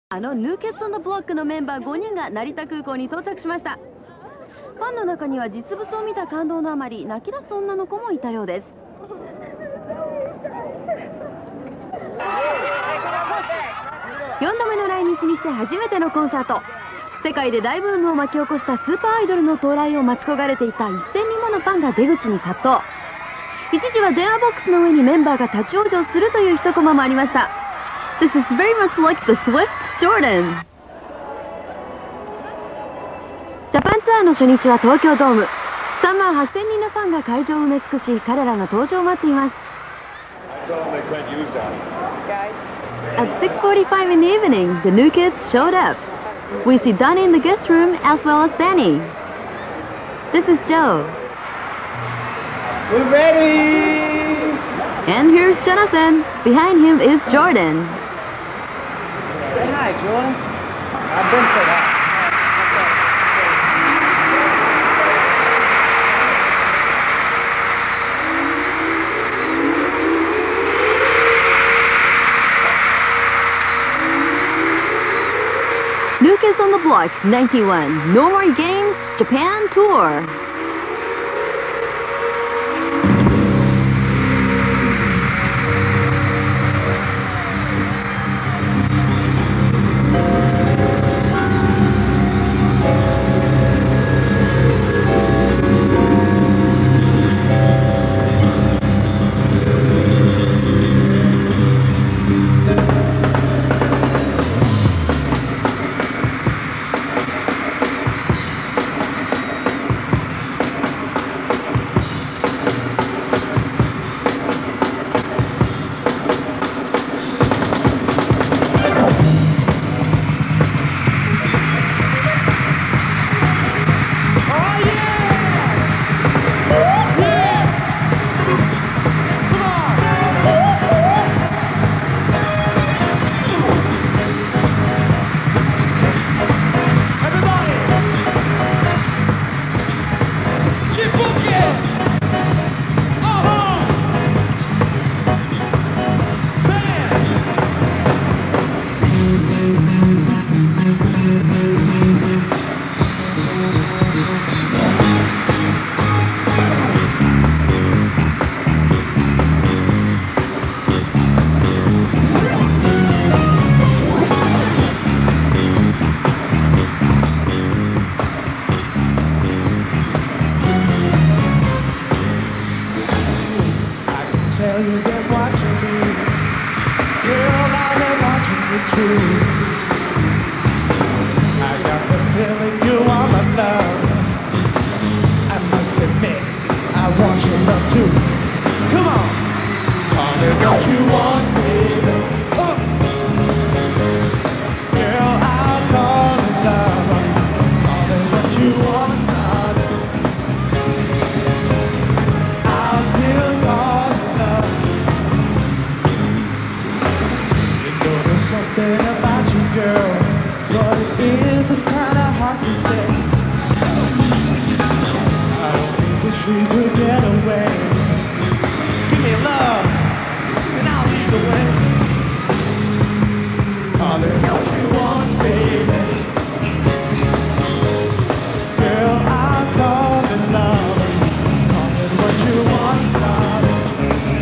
ヌーケッツ&ブロックのメンバー5人が成田空港に到着しました。ファンの中には実物を見た感動のあまり泣き出す女の子もいたようです。4度目の来日にして初めてのコンサート。世界で大ブームを巻き起こしたスーパーアイドルの到来を待ち焦がれていた1000人ものファンが出口に殺到。一時は電話ボックスの上にメンバーが立ち往生するという一コマもありました。This is very much like the Swift Jordan. ジャパンツアーの初日は東京ドーム。3万8000人のファンが会場を埋め尽くし、彼らの登場を待っています。At 6:45 in the evening, the new kids showed up. We see Donnie in the guest room as well as Danny. This is Joe. We're ready! And here's Jonathan. Behind him is Jordan. Say hi, Jordan. I've been said hi. New Kids on the Block 91 No More Games Japan Tour. You've been watching me, girl, I've been watching you too. I got the feeling you are my love. I must admit, I want your love too. Come on, call it what you want, baby. Girl, I'll call it love. Call it what you want, darling. I'll still call it love. Something about you, girl. What it is kinda hard to say. I only wish we could get away. Give me love, and I'll lead the way. Call it what you want, baby. Girl, I'll call it love. Call it what you want, darling.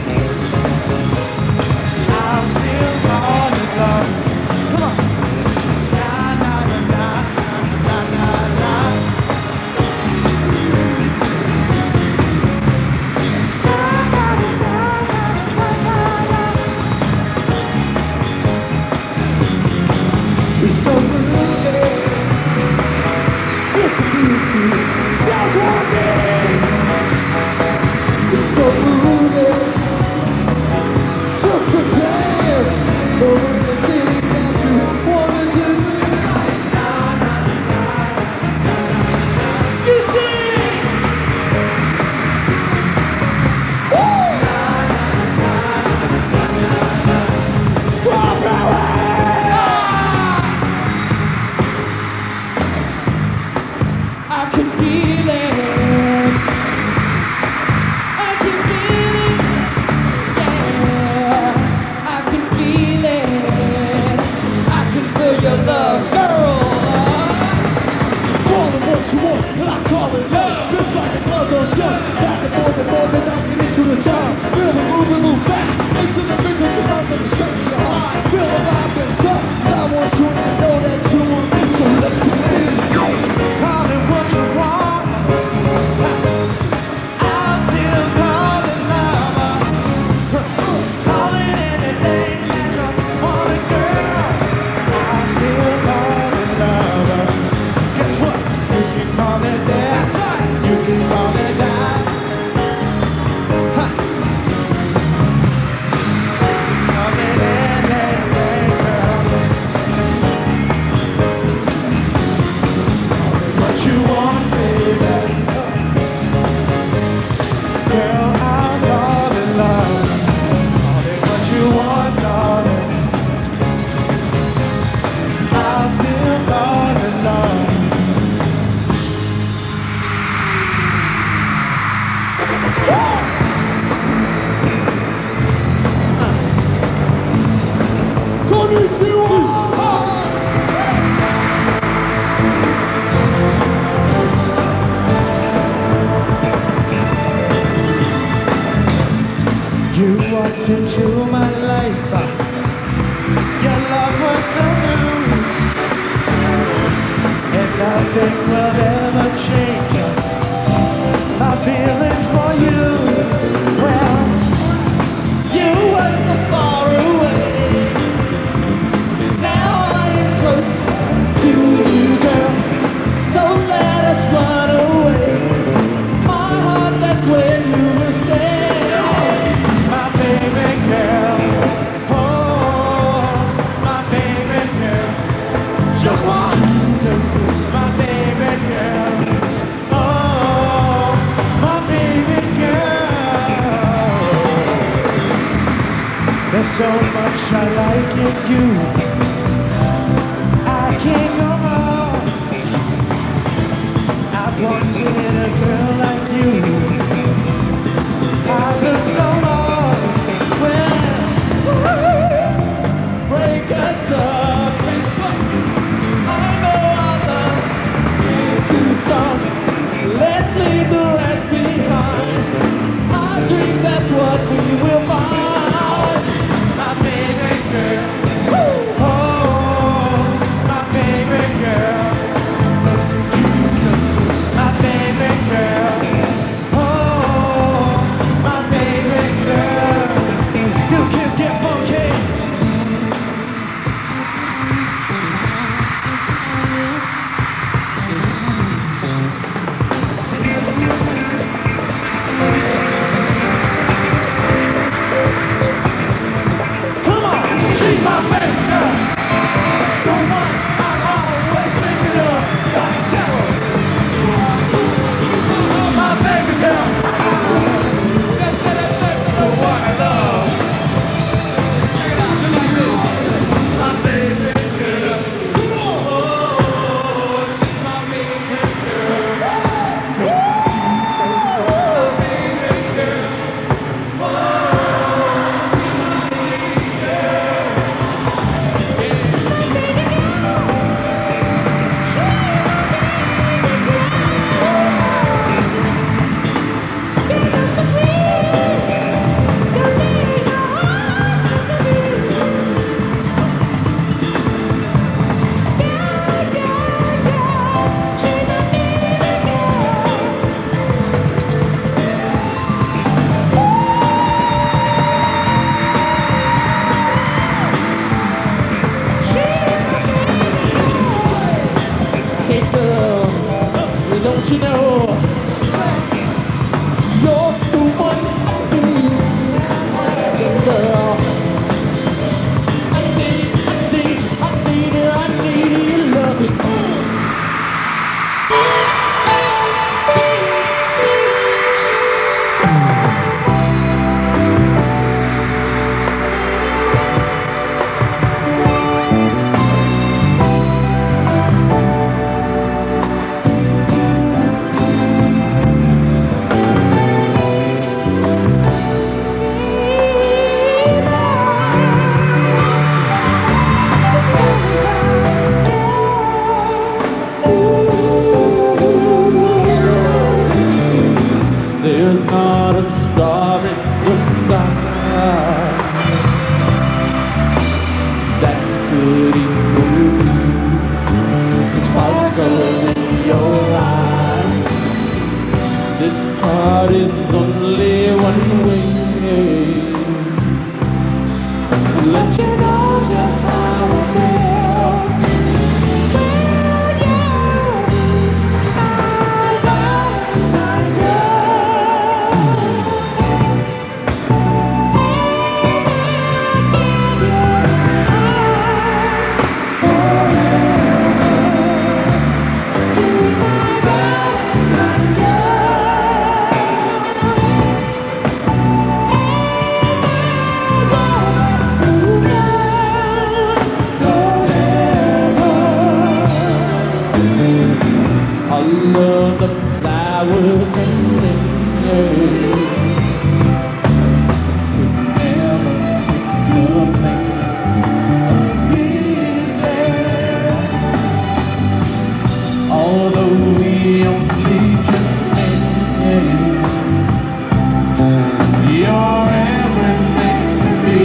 I'll still call it love. Come on. love, girl. Call it what you want, and I call it love. It's like a glove don't shut. Back and forth, then I get into the time. Feel the move back into the vision. Come out of the straight to your heart. Feel alive and stuff. I want you to know that you want me, so let's get it. Call it what you want. I'll still call it love. Call it anything that you want it, girl. I'll still call it love. Guess what? You can call it death. You can call it die. Call it anything, girl. Call it what you want, baby. Girl, I'll call it love. Call it what you want, darling. I'll still call it love. You walked into my life. Your love was so new, and nothing will ever change my feelings for you. Well, you were so far away. Now I am close to you, girl. So let us run away. My heart, that's where you will stay. My baby girl, oh, my baby girl, just want you, my baby girl, oh, my baby girl. There's so much I like in you, I can't go wrong. I've wanted a girl like you. I've been so long. Break us up. I know our love is too strong. Let's leave the rest behind. I dream that's what we will find. My baby girl. Oh. heart is only one way to let you know just how I feel. Will you, my Valentine I love the flowers and singers. Never take the place of being there. Although we only just met, you're everything to me.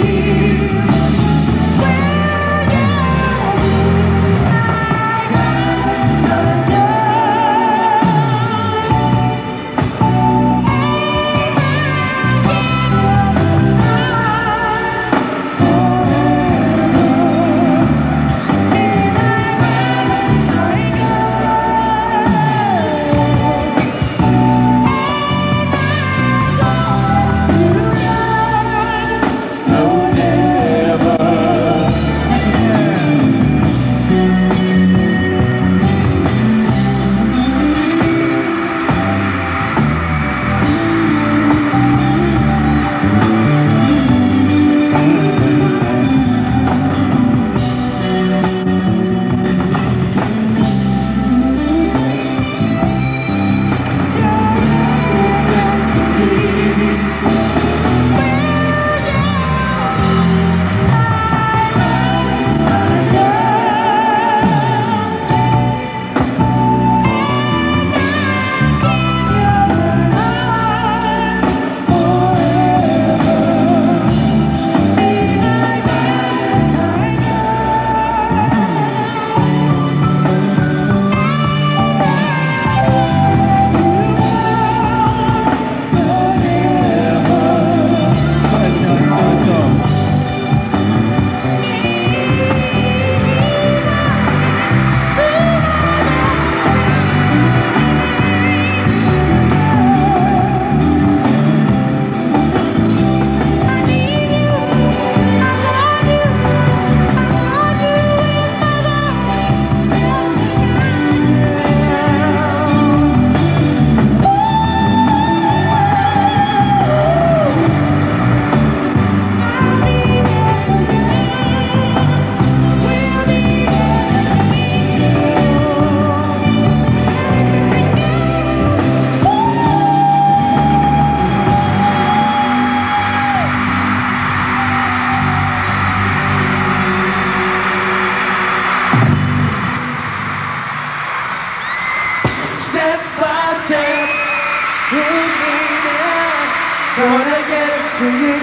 Gonna get to you,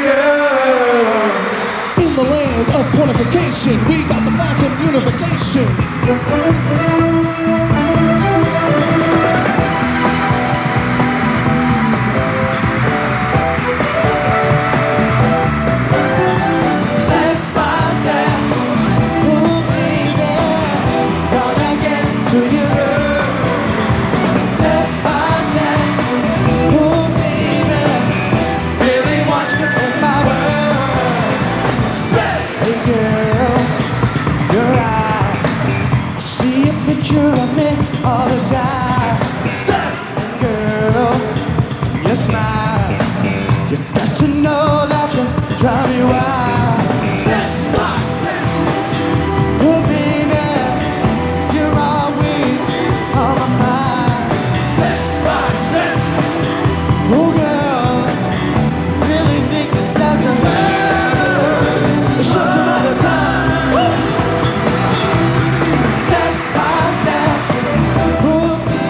girl. In the land of pornification, we got to find some unification. Step by step, oh baby, gonna get to you, girl. Step by step, oh baby, really want you in my world. Step, hey girl, your eyes, I see a picture of me all the time. Step, girl, your smile, you got to know that you drive me wild. Step by step, oh baby, you're always on my mind. Step by step, oh girl, really think this doesn't matter. It's just another time. Woo! Step by step, oh baby.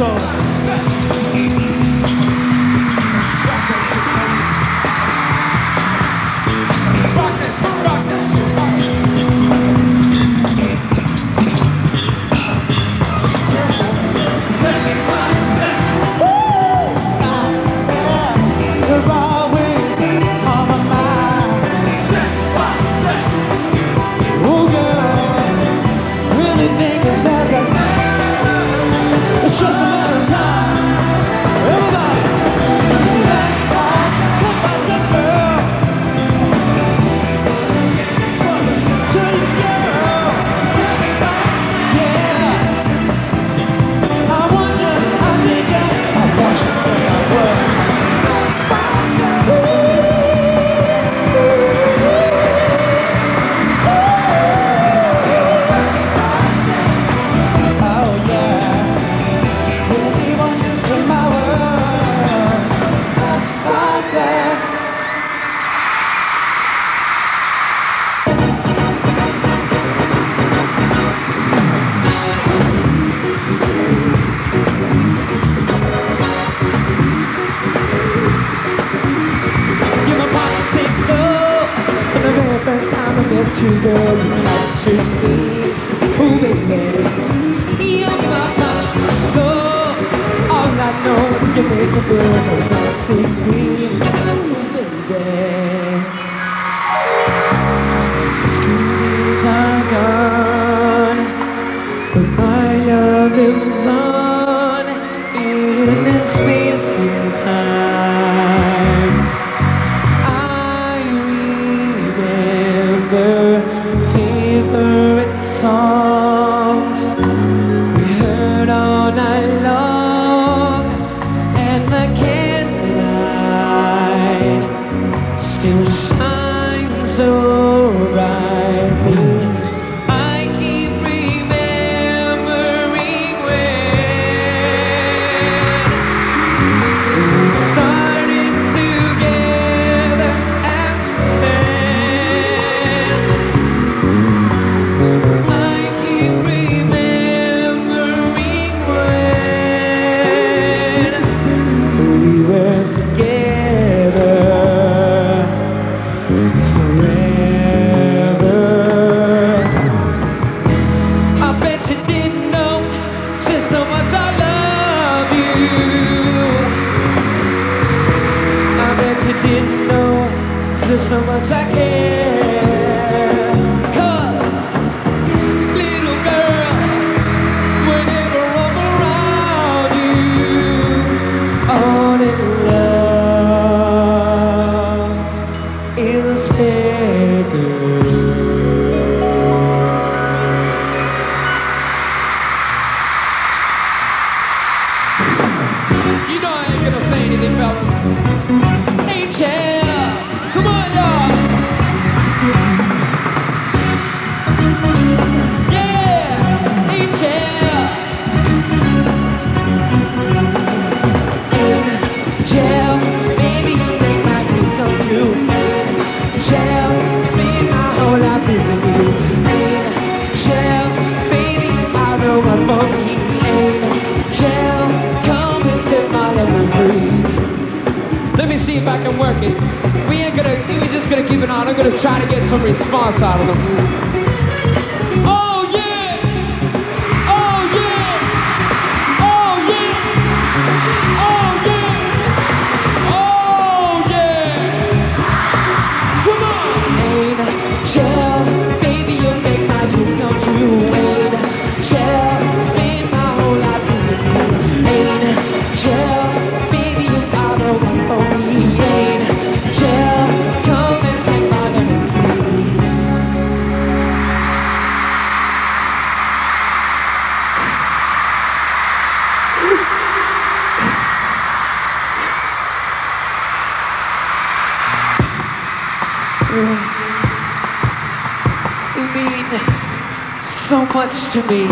So much to me.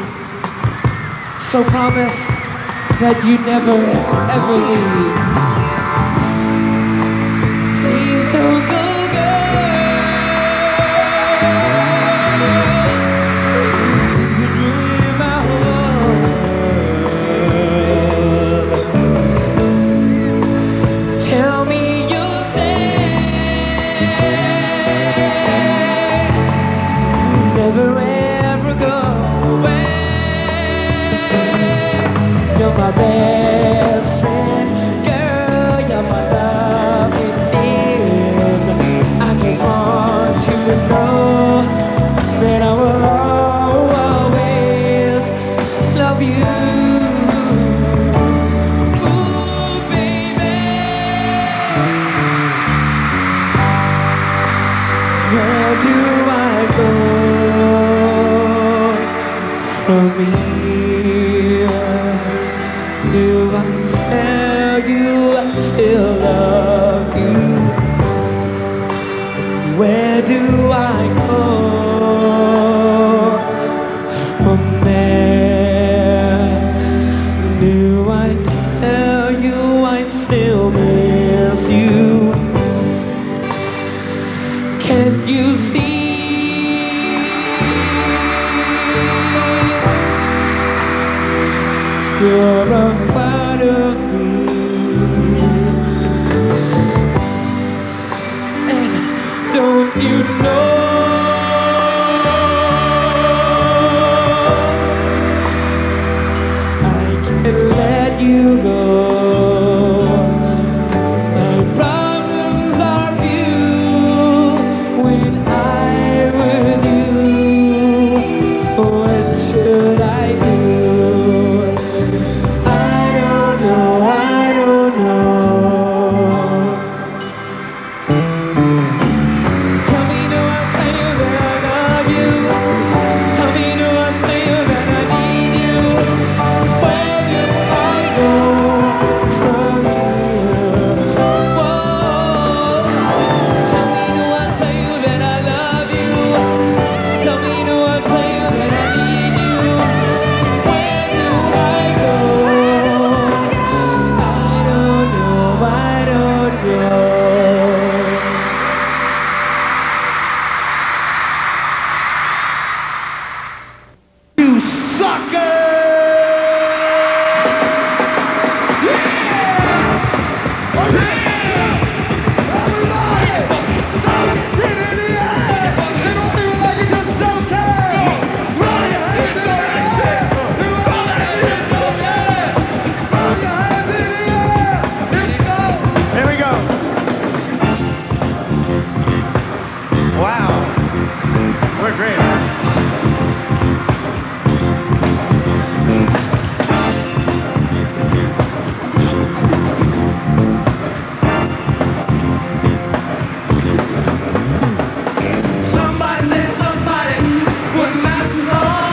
So promise that you never ever leave. Please don't go, girl. You're doing my heart. my best friend. Girl, you're my love indeed. I just want you to know that I will always love you. Ooh, baby. Where do I go from here? Do I tell you I still love you? Where do I go from there? Do I tell you I still miss you? Can you see? You're a part of me, and don't you know? I can't let you go. My problems are few when I'm with you. What should I do? I don't know. Tell me, do I tell you that I love you? Tell me, do I tell you that I need you? Where do I go from here? Whoa. Tell me, do I tell you that I love you? Tell me, do I tell you that I need you? Where do I go? I don't know. You sucker! Yeah! Oh, yeah! Everybody! Throw your shit in the air! They don't feel like you just don't care! Throw your hands in the air! Throw that shit in the air! Throw your hands in the air! Here we go! Here we go. Wow. We're great. Somebody said somebody wouldn't last too long.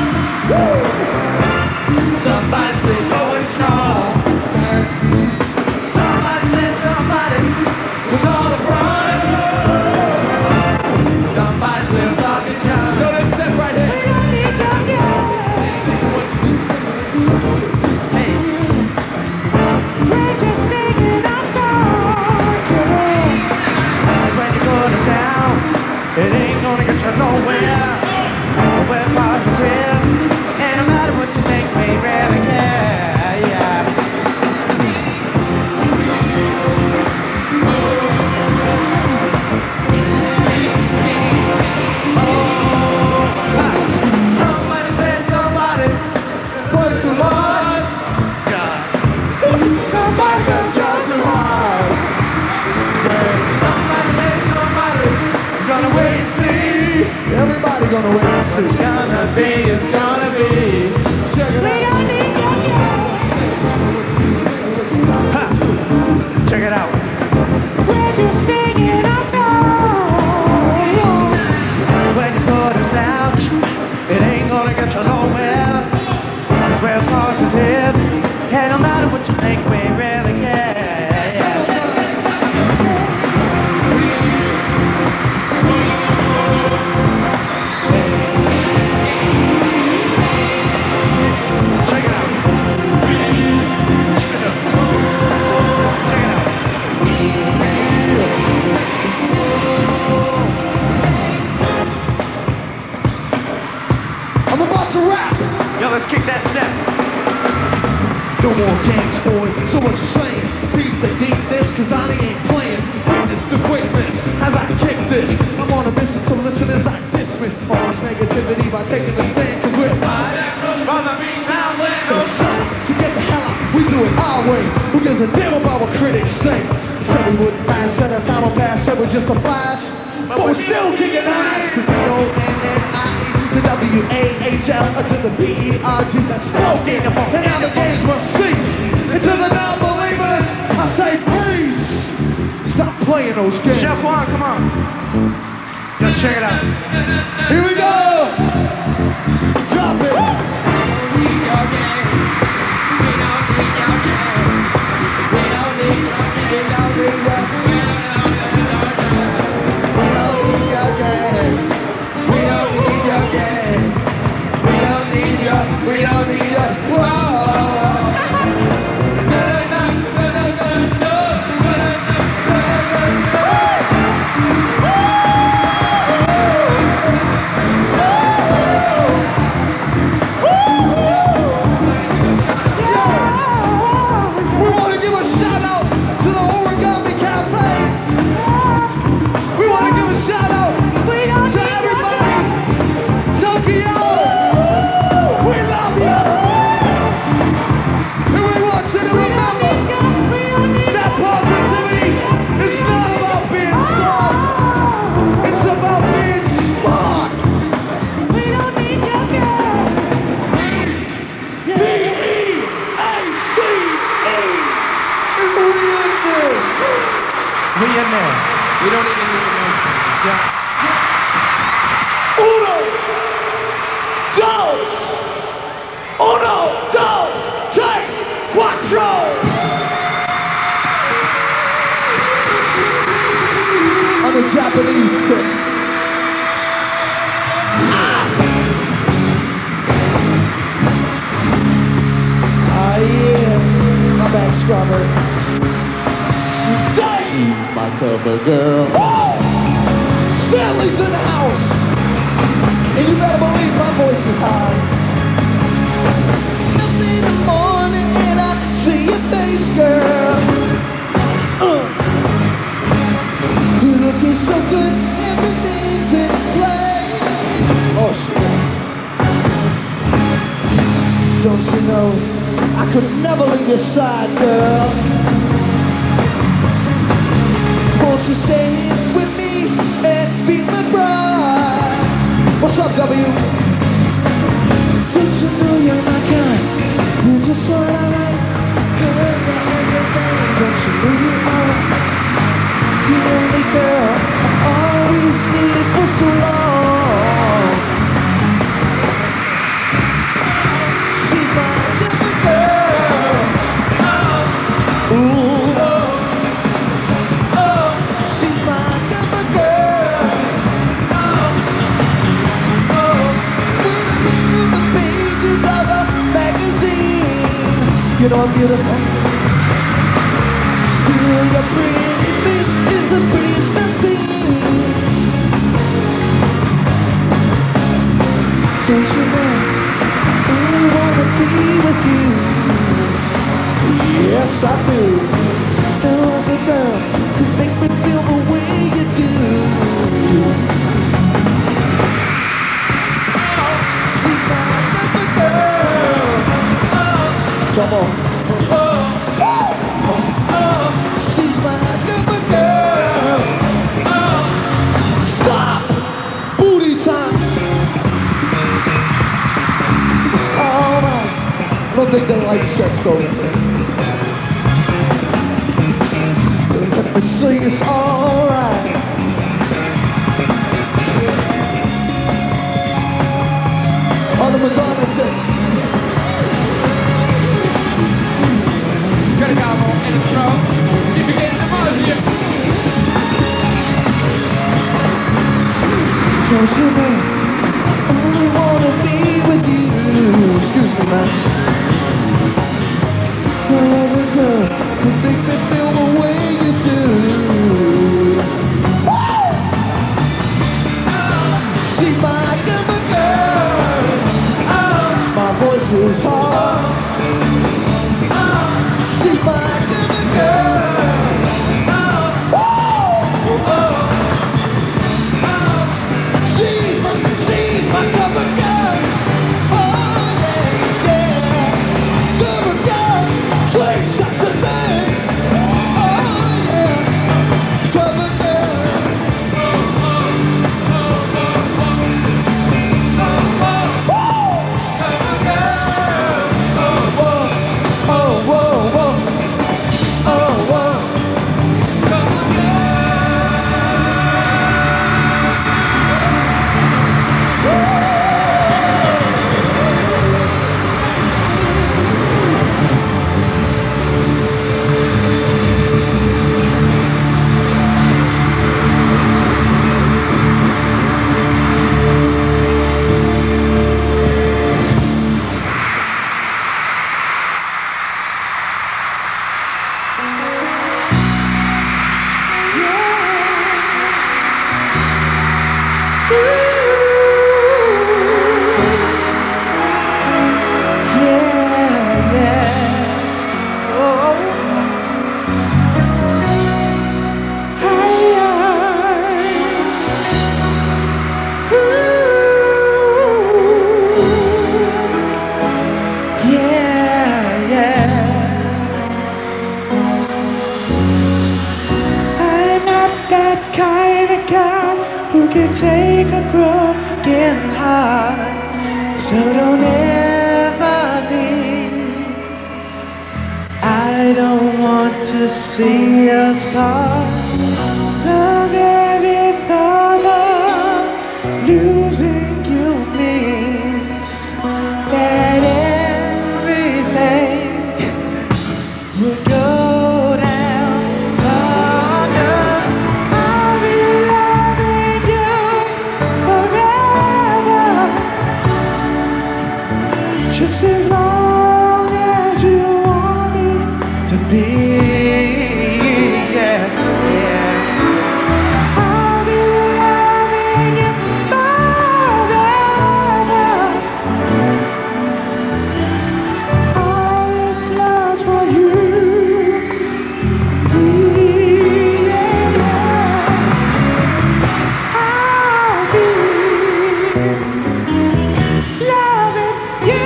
Somebody said going strong. Somebody said somebody was all the front. Somebody said talking John. So let's step right here. Hey. We're just singing our song. When you go to sound, it ain't gonna get you nowhere. We're positive, and no matter what you think, we really care. Yeah. Somebody said somebody worked too hard. God. Somebody got tried too hard. Somebody said somebody's gonna wait and see. Everybody gonna wait and see. It's gonna be. Check it out. Ha. Check it out. We're just singing our song. When you put us out, it ain't gonna get you nowhere. 'Cause we're positive, and no matter what you think, we really care. Check it out. Check it out. Check it out. I'm about to rap. Yo, let's kick that step. No more games, boy. So what you saying? Beat the deepness, cause I ain't playing. Witness the greatness as I kick this. I'm on a mission, so listen as I dismiss all this negativity by taking a stand, cause we're From the beat down, so get the hell out. We do it our way. Who gives a damn about what critics say? Said we wouldn't last, said our time will pass, said we're just a flash. But we're still kicking ass. The D-O-N-N-I-E, the W-A-H-L, to the B-E-R-G, that's spoken. And now the games must cease. And to the non-believers, I say peace. Stop playing those games. Chef Juan, come on. Yo, check it out. Here we go. Drop it. We don't need you. We want to give a shout out to the Origami Cafe. We want to give a shout out to everybody. Tokyo. We love you. And we want you to remember that positivity is not about being soft. It's about being smart. We don't need your girl. D-E-A-C-E. And we in this. We in there. We don't even need a motion. Yeah. Uno, dos, tres, cuatro. On the Japanese tip. Ah, yeah. My bad, Strawberry. She's my cover girl. Oh! Stanley's in the house. And you better believe my voice is high. Up in the morning and I see your face, girl. You're looking so good, everything's in place. Oh shit. Don't you know, I could never leave your side, girl. Won't you stay with me and be my bride? What's up, W? Don't you know you're my kind? You're just what I like. Girl, you're everything. Don't you know you are the only girl I always needed for so long? She's my different girl. Ooh. Oh, she's my different girl. Through the pages of a magazine, you know I'm beautiful. Still, your pretty face is the prettiest I've seen. Don't you know, I only wanna be with you. Yes, I do. No other girl could make me feel the way you do. She's my other girl. Come on. She's my other girl. Stop. Booty time. It's alright. I don't think they like sex over there. Let me see, it's alright. On the Madonna tip. Caricavo in the throat. You begin to buzz you. Don't you know, I only wanna be with you. Excuse me, man. Every girl can make me feel the way you do. She's my number girl. My voice is hard. She's my number girl. She's my number girl. Oh yeah, yeah. Number girl. could take a broken heart, so don't ever leave. I don't want to see us part. The very thought of losing you means that everything would go down under. I'll be loving you forever, just as long as you want me to be. Yeah, yeah. I'll be loving you forever. All this love's for you. I'll be loving you.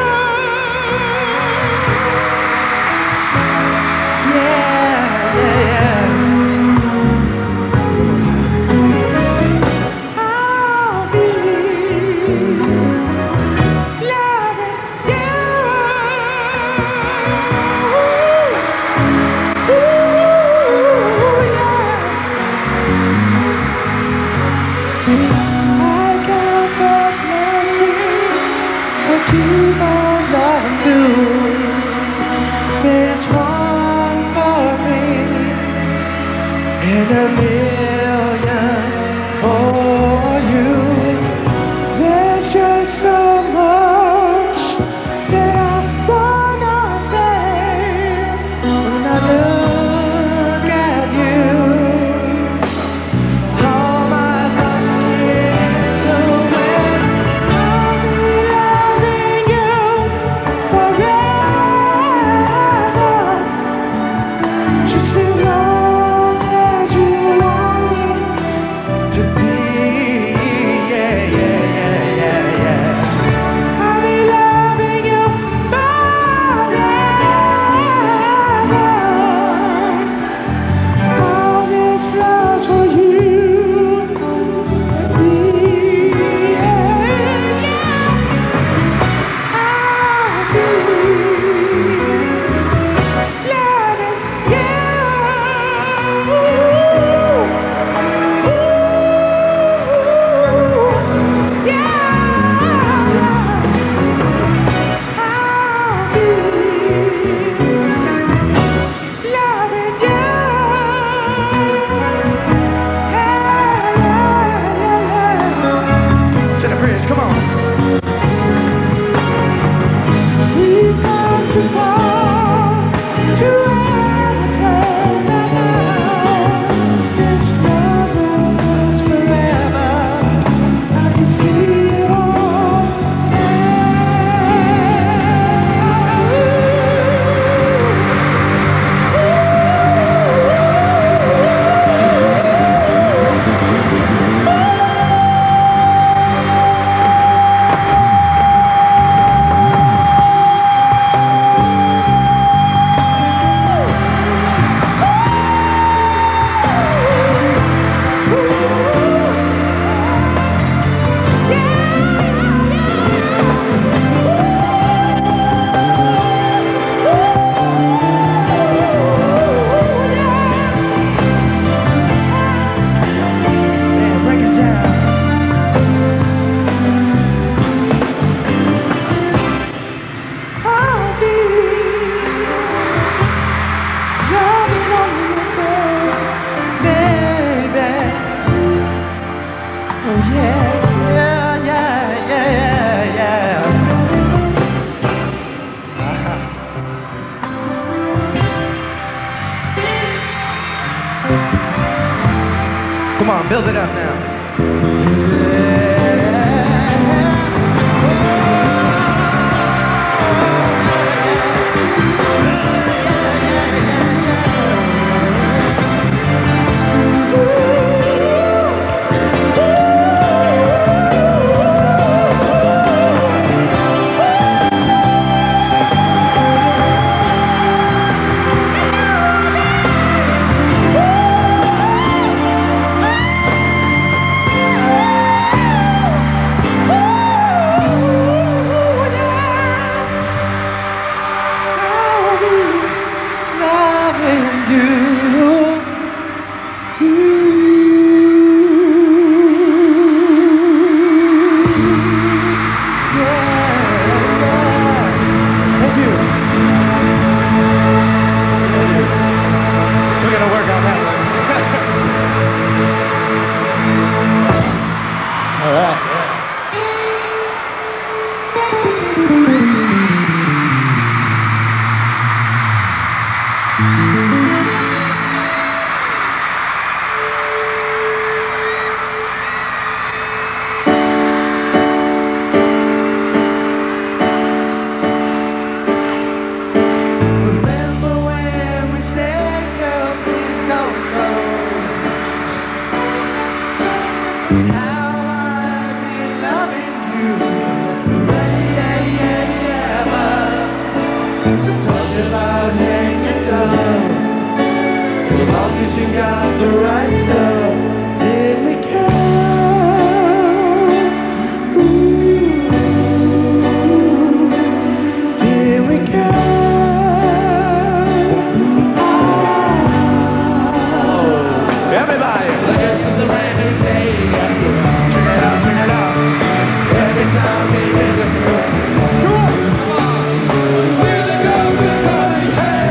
Yeah, yeah, yeah. I'll be loving you. Ooh, yeah. I got the blessings that keep on loving you. There's one for me and a million for you. There's just so much that I wanna say when I look at you. All my thoughts get away. I'll be loving you forever, just as long as you want me to be. Yeah, yeah, yeah, yeah, yeah. I'll be loving you forever. All this love's for you and me. I'll be loving you. To the bridge, come on. We've come too far to ever turn back now. This love will last forever. I can see it all Man, break it down. I'll be loving on you, baby. Oh yeah, yeah, yeah, yeah, yeah. Come on, build it up now. Talk about hanging tough. As long as you got the right stuff. Did we count? Ooh. Did we count? Oh. Everybody. This is a brand new day. Check it out, check it out. Every time we hit the floor. Come on. See the girls in the hair.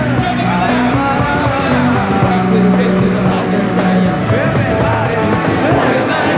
Rock to the beat to the rock and fire. Everybody.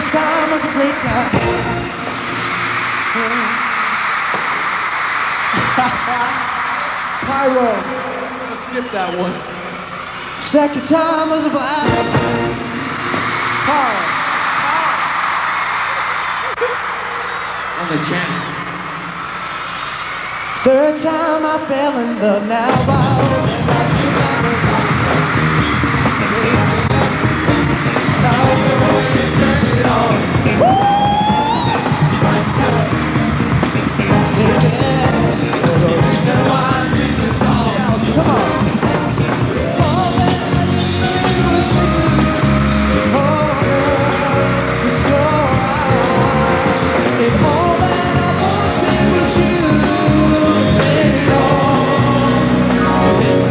First time was a great time. Pyro. Skip that one. Second time was a blast. Carl. On the channel. Third time I fell in love. Now come on. If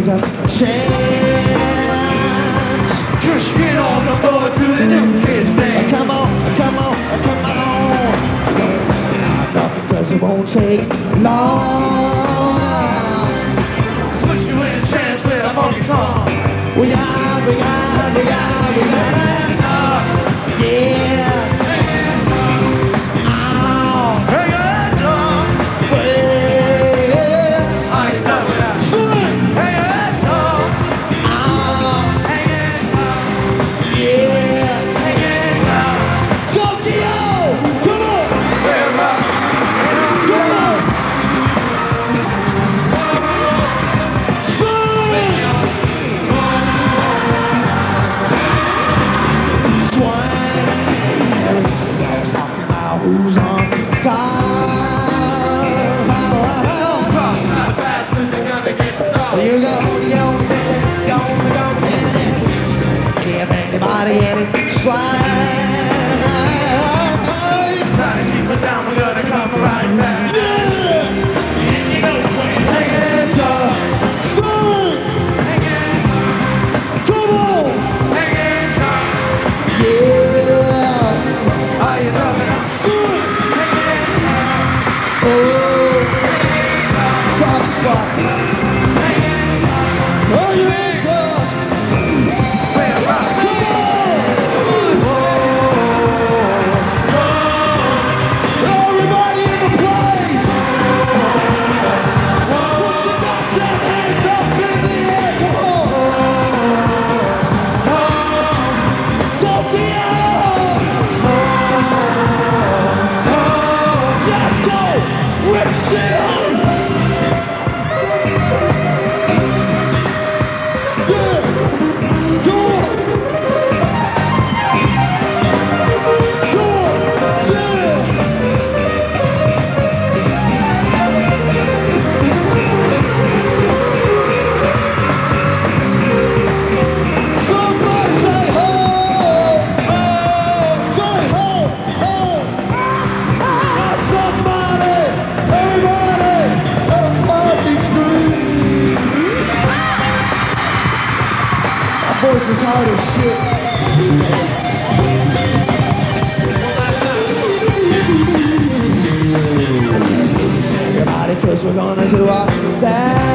take a chance. Just get on the board to the new kids thing. Come on, come on, come on. Nothing cause it won't take long. Put you in a trance with a funky song. We are, yeah. Who's on time? You go, give anybody any slack. Try to keep us down, we're gonna come right back. And you know when Hands up, son. Come on, yeah. are you talking about? Oh, top spot. Oh, you hands up. Come on. Everybody in the place. Put your goddamn hands up in the air. Come on. Tokyo. Let's go. Rip shit up. Yeah. Go on. Go on. Yeah. Somebody say ho. Say ho. Ho. Now somebody, everybody, everybody scream. My voice is hard as shit. Everybody, cause we're gonna do our dance.